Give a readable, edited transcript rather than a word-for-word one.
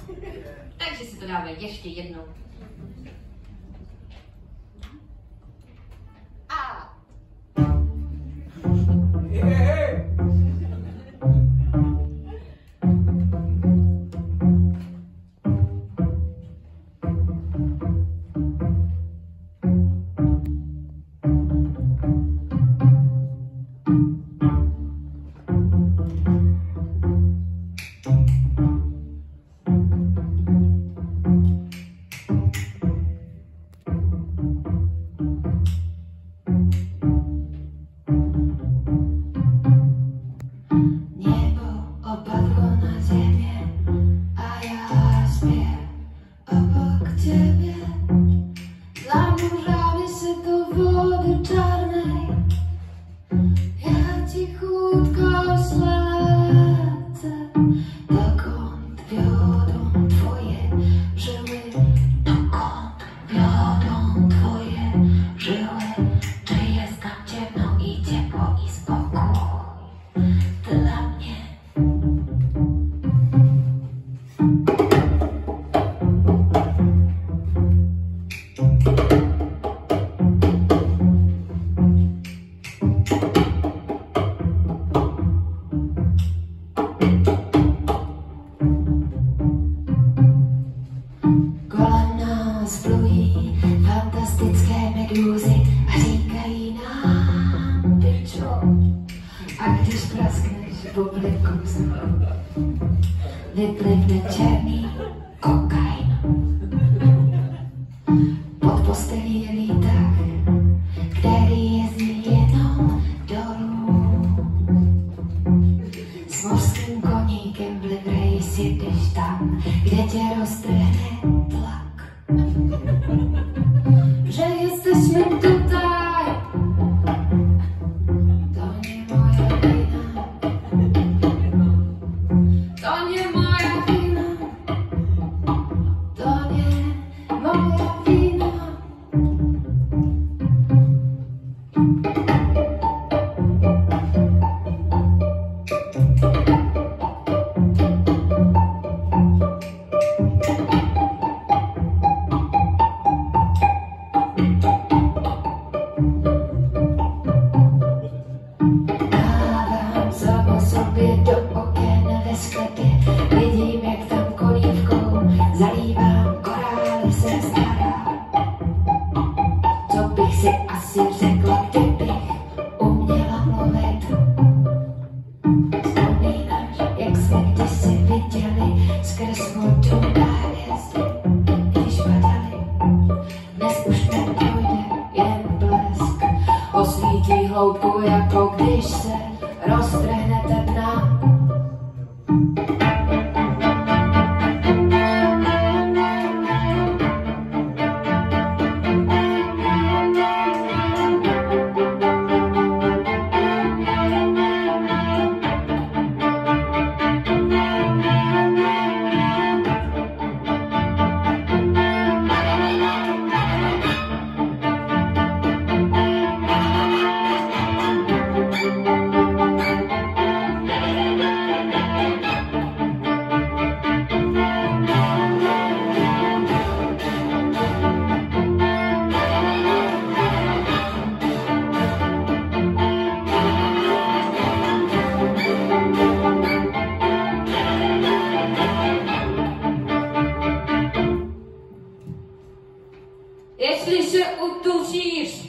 Takže si to dáme ještě jednou. A. Vyplivne černý kokain. Pod postelí je výtah, který jezdí jenom dolů. S mořským koníkem blivrej si jdeš tam, kde tě roztrhne tlak. Že jesteśmy tutaj, to nie moja wina. To nie moja wina. To nie moja wina. Dávám samo sobě do oken ve sklepě, vidím, jak tam kolívkou zalívám korály se stará. Co bych si asi řekla, kdybych uměla mluvit? Vzpomínáš, jak jsme kdysi viděli skrz vodu na hvězdy, když padaly. Dnes už neprojde jen blesk, osvítí hloubku, jako když se roztrhnete dna. Jestli se utužíš